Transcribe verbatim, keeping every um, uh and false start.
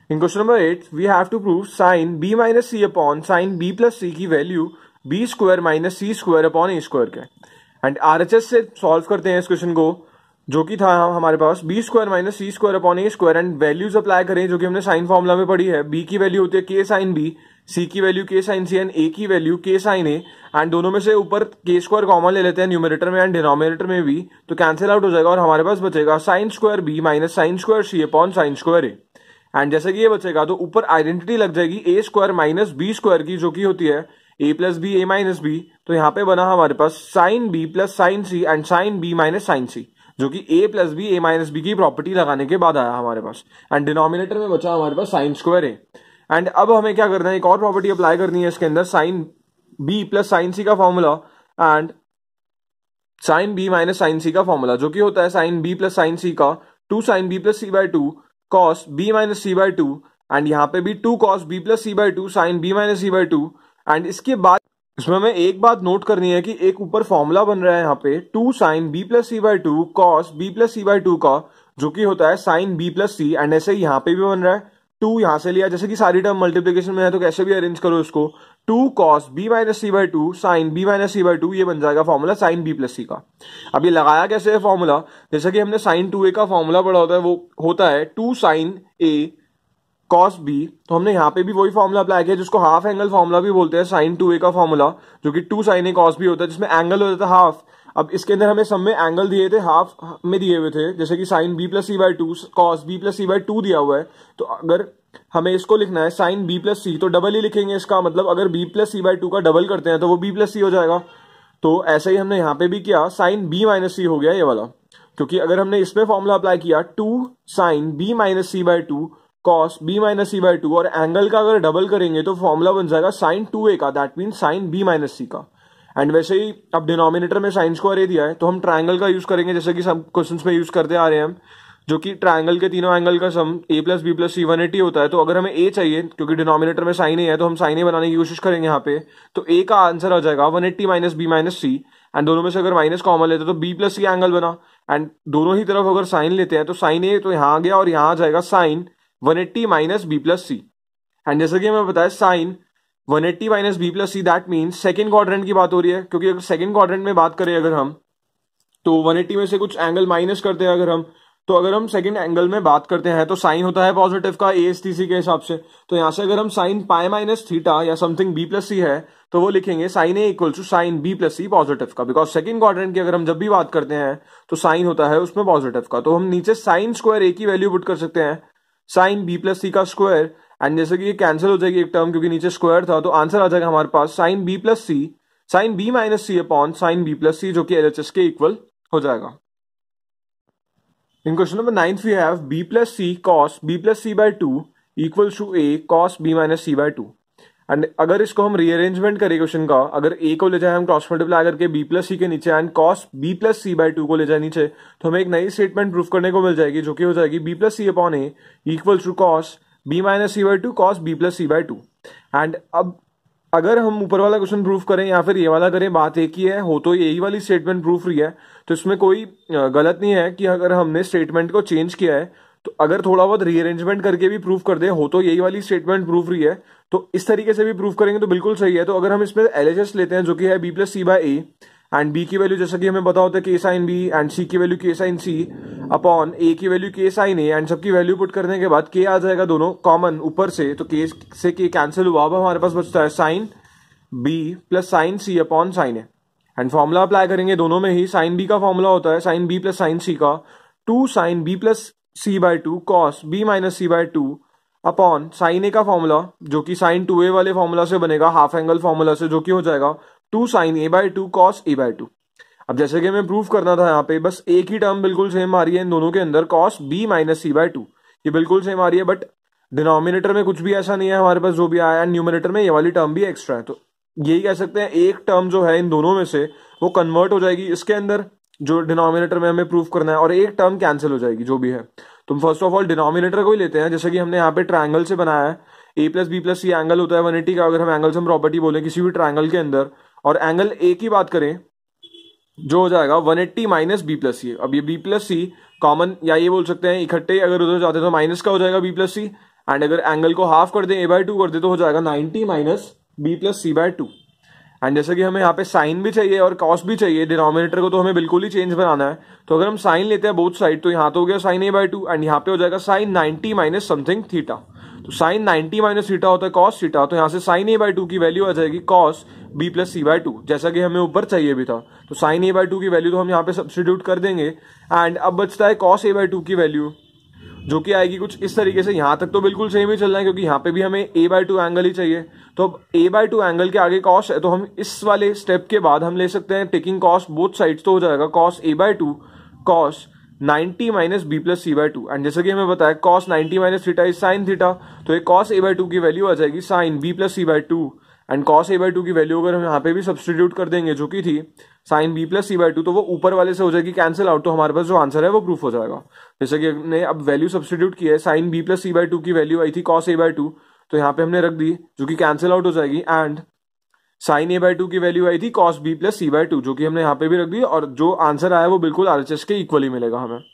In question number eight we have to prove sine B minus C upon sine B plus C की value B square minus C square upon A square के। And RHS से solve करते हैं इस question को, जो कि था हमारे पास B square minus C square upon A square, and values apply करें जो कि हमने साइन फॉर्मूला में पढ़ी है। बी की वैल्यू होती है के साइन बी, सी की वैल्यू के साइन सी, एंड ए की वैल्यू के साइन ए। एंड दोनों में से ऊपर के स्क्वायर कॉमन ले लेते हैं न्यूमरेटर में एंड डिनोमिनेटर में भी, तो कैंसिल आउट हो जाएगा और हमारे पास बचेगा sine square B minus sine square C upon sine square A. And जैसे कि ये बचेगा तो ऊपर आइडेंटिटी लग जाएगी A square minus B square की, जो कि होती है A plus B A minus B. तो यहाँ पे बना हमारे पास sine B plus sine C and sine B minus sine C, जो कि A plus B A minus B की प्रॉपर्टी लगाने के बाद आया हमारे पास। एंड डिनोमिनेटर में बचा हमारे पास साइन स्क्वायर ए। एंड अब हमें क्या करना है, एक और प्रॉपर्टी अप्लाई करनी है इसके अंदर, sine B plus sine C का formula and sine B minus sine C का फॉर्मूला, जो कि होता है sine B plus sine C का two sine B plus C by two cos B minus C by two, and यहाँ पे भी two cos B plus C by two sine B minus C by two. And इसके बाद इसमें हमें एक बात नोट करनी है कि एक ऊपर फॉर्मूला बन रहा है यहाँ पे two sine B plus C by two cos B plus C by two का, जो कि होता है sine B plus C. And ऐसे यहाँ पे भी बन रहा है टू यहाँ से लिया, जैसे कि सारी टर्म मल्टीप्लीकेशन में है तो कैसे भी अरेंज करो इसको, two cos B minus C by two sine B minus C by two, ये बन जाएगा formula sine B plus C का। अब ये लगाया कैसे है फॉर्मूला, जैसे कि हमने साइन टू ए का फॉर्मूला पढ़ा होता है, वो होता है two sine A cos B. तो हमने यहाँ पे भी वही फॉर्मूला अप्लाई किया जिसको हाफ एंगल फॉर्मूला भी बोलते हैं, साइन टू ए का फॉर्मूला, जो कि two sine A cos B होता है, जिसमें एंगल हो जाता है हाफ। अब इसके अंदर हमें सब में एंगल दिए थे, हाफ में दिए हुए थे, जैसे कि sine B plus C by two cos B plus C by two दिया हुआ है। तो अगर हमें इसको लिखना है साइन बी प्लस सी, तो डबल ही लिखेंगे इसका, मतलब अगर B plus C by two का डबल करते हैं तो वो बी प्लस सी हो जाएगा। तो ऐसे ही हमने यहाँ पे भी किया, साइन बी माइनस सी हो गया ये वाला, क्योंकि अगर हमने इसमें फॉर्मूला अप्लाई किया two sine B minus C by two cos B minus C by two, और एंगल का अगर डबल करेंगे तो फॉर्मूला बन जाएगा साइन टू ए का, that mean sine B minus C का। एंड वैसे ही अब डिनोमिनेटर में साइन स्क्वायर ए दिया है तो हम ट्रायंगल का यूज करेंगे, जैसे कि सब क्वेश्चंस में यूज करते आ रहे हैं हम, जो कि ट्रायंगल के तीनों एंगल का sum A plus B plus C one eighty होता है। तो अगर हमें ए चाहिए क्योंकि डिनोमिनेटर में साइन ए है तो हम साइन ए बनाने की कोशिश करेंगे यहाँ पे, तो ए का आंसर आ जाएगा one eighty minus B minus C. And दोनों में से अगर माइनस कॉमन लेते तो बी प्लस सी एंगल बना, एंड दोनों ही तरफ अगर साइन लेते हैं तो साइन ए तो यहाँ आ गया और यहाँ आ जाएगा sine one eighty minus B plus C. And जैसे कि हमें बताया sine one eighty minus B plus C, that means second quadrant की बात हो रही है, क्योंकि अगर सेकेंड क्वाड्रेंट में बात करें अगर हम, तो वन एट्टी में से कुछ एंगल माइनस करते हैं अगर हम, तो अगर हम सेकंड एंगल में बात करते हैं तो साइन होता है पॉजिटिव का ए एस टी सी के हिसाब से। तो यहां से अगर हम साइन पाई माइनस थीटा या समथिंग बी प्लस सी है तो वो लिखेंगे sine A equal to sine B plus C positive का, बिकॉज सेकंड क्वाड्रेंट की अगर हम जब भी बात करते हैं तो साइन होता है उसमें पॉजिटिव का। तो हम नीचे साइन स्क्वायर ए की वैल्यू पुट कर सकते हैं साइन बी प्लस सी का स्क्वायर, एंड जैसे कि ये कैंसिल हो जाएगी एक टर्म क्योंकि नीचे स्क्वायर था, तो आंसर आ जाएगा हमारे पास sine B plus C sine B minus C upon sine B plus C, जो कि एलएचएस के इक्वल हो जाएगा। In question number ninth we have b plus c cos b plus c by two equals to a cos b minus c by two. And अगर इसको हम rearrangement करें question का, अगर a को ले जाए हम क्रॉस मल्टीप्लाई करके b प्लस सी के नीचे and cos b plus C by two को ले जाए नीचे, तो हमें एक नई स्टेटमेंट प्रूफ करने को मिल जाएगी, जो कि हो जाएगी b plus C upon A equals to cos b minus C by two cos b plus C by two. And अब अगर हम ऊपर वाला क्वेश्चन प्रूफ करें या फिर ये वाला करें, बात एक ही है, हो तो यही वाली स्टेटमेंट प्रूफ रही है, तो इसमें कोई गलत नहीं है कि अगर हमने स्टेटमेंट को चेंज किया है तो अगर थोड़ा बहुत रीअरेंजमेंट करके भी प्रूफ कर दे, हो तो यही वाली स्टेटमेंट प्रूफ रही है, तो इस तरीके से भी प्रूफ करेंगे तो बिल्कुल सही है। तो अगर हम इसमें एलएचएस लेते हैं जो कि है B plus C by A, and B की वैल्यू जैसा कि हमें पता होता है के साइन बी, एंड सी की वैल्यू के साइन सी अपॉन ए की वैल्यू के साइन ए, एंड सबकी वैल्यू पुट करने के बाद के आ जाएगा दोनों कॉमन ऊपर से, तो के से के कैंसिल हुआ, अब हमारे पास बचता है sine B plus sine C upon sine A. And formula apply करेंगे दोनों में ही, साइन बी का फॉर्मूला होता है sine B plus sine C का two sine B plus C by two cos B minus C by two upon sine A का formula, जो कि साइन टू ए वाले फॉर्मूला से बनेगा, हाफ एंगल फॉर्मूला से, जो कि हो जाएगा two sine A by two cos A by two. अब जैसे कि हमें प्रूफ करना था यहाँ पे, बस एक ही टर्म बिल्कुल सेम आ रही है इन दोनों के अंदर, cos B minus C by two, ये बिल्कुल सेम आ रही है, बट डिनोमिनेटर में कुछ भी ऐसा नहीं है हमारे पास जो भी आया, एंड न्यूमिनेटर में ये वाली टर्म भी एक्स्ट्रा है। तो यही कह सकते हैं एक टर्म जो है इन दोनों में से वो कन्वर्ट हो जाएगी इसके अंदर जो डिनोमिनेटर में हमें प्रूफ करना है, और एक टर्म कैंसिल हो जाएगी जो भी है। तो फर्स्ट ऑफ ऑल डिनोमिनेटर को ही लेते हैं, जैसे कि हमने यहाँ पे ट्रायंगल से बनाया है, A plus B plus C angle होता है वन एट्टी का, अगर हम एंगल सम प्रॉपर्टी बोले किसी भी ट्रायंगल के अंदर, और एंगल ए की बात करें जो हो जाएगा one eighty minus B plus C. अब ये बी प्लस सी कॉमन, या ये बोल सकते हैं इकट्ठे अगर उधर जाते तो माइनस का हो जाएगा बी प्लस सी, एंड अगर एंगल को हाफ कर दें, ए बाई टू कर दे, तो हो जाएगा ninety minus B plus C by two. And जैसे कि हमें यहाँ पे साइन भी चाहिए और कॉस भी चाहिए, डिनोमिनेटर को तो हमें बिल्कुल ही चेंज बनाना है, तो अगर हम साइन लेते हैं बोथ साइड, तो यहाँ तो हो गया sine A by two and यहाँ पे हो जाएगा sine ninety minus something theta. तो साइन नाइनटी माइनस थीटा होता है कॉस थीटा, तो यहाँ से साइन ए बाई टू की वैल्यू आ जाएगी cos B plus C by two, जैसा कि हमें ऊपर चाहिए भी था। तो साइन ए बाई टू की वैल्यू तो हम यहाँ पे सब्सटीट्यूट कर देंगे एंड अब बचता है कॉस ए बाई टू की वैल्यू, जो कि आएगी कुछ इस तरीके से। यहाँ तक तो बिल्कुल सेम ही चल रहा है क्योंकि यहाँ पे भी हमें ए बाई टू एंगल ही चाहिए, तो अब ए बाई टू एंगल के आगे कॉस है, तो हम इस वाले स्टेप के बाद हम ले सकते हैं टेकिंग कॉस बोथ साइड्स, तो हो जाएगा cos A by two cos ninety minus B plus C by two. And जैसे कि हमें बताया cos ninety minus theta is sine theta, तो एक कॉस ए बाई टू की वैल्यू आ जाएगी sine B plus C by two and cos A by two की वैल्यू अगर हम यहाँ पे भी सब्सटीट्यूट कर देंगे जो कि थी sine B plus C by two, तो वो ऊपर वाले से हो जाएगी कैंसिल आउट, तो हमारे पास जो आंसर है वो प्रूफ हो जाएगा। जैसे कि हमने अब वैल्यू सब्सटीट्यूट की है, sine B plus C by two की वैल्यू आई थी कॉस ए बाई टू, तो यहाँ पे हमने रख दी जो कि कैंसिल आउट हो जाएगी, and sine A by two की वैल्यू आई थी cos B plus C by two, जो कि हमने यहाँ पे भी रख दी, और जो आंसर आया वो बिल्कुल आरएचएस के इक्वली मिलेगा हमें।